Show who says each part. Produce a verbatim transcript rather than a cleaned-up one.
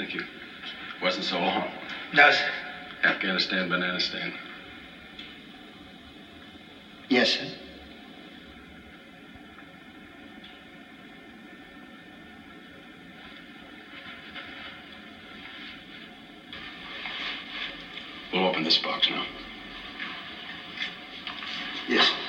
Speaker 1: Thank you. Wasn't so long.
Speaker 2: No, sir.
Speaker 1: Afghanistan, Bananistan.
Speaker 2: Yes, sir.
Speaker 1: We'll open this box now.
Speaker 2: Yes.